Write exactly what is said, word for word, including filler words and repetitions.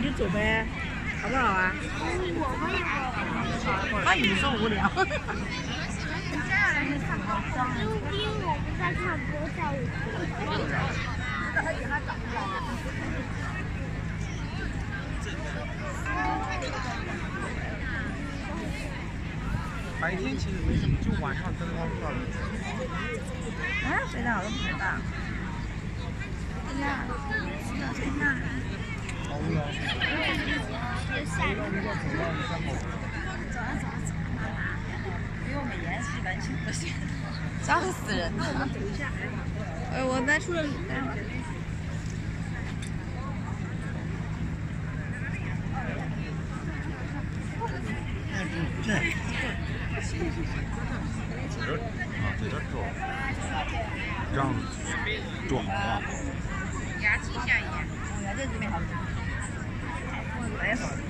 去做呗，好不好啊？他一说无聊。 因为我们在看多少舞。 白天其实没什么，就晚上灯光比较明显。 啊，非常好的拍吧。哎呀，天哪！ 好无聊。 因为我们延时完全不行，笑死人了。呃，我搬出了。 这。这这啊，这这做，这样做好了。 牙齿下一点。牙齿这边好。来一会儿。